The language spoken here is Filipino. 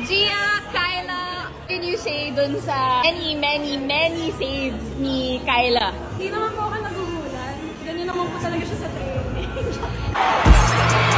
Gia, Kyla, what can you say dun sa many saves ni Kyla? Hindi naman po ako nagugulan. Ganyan naman po talaga siya sa training.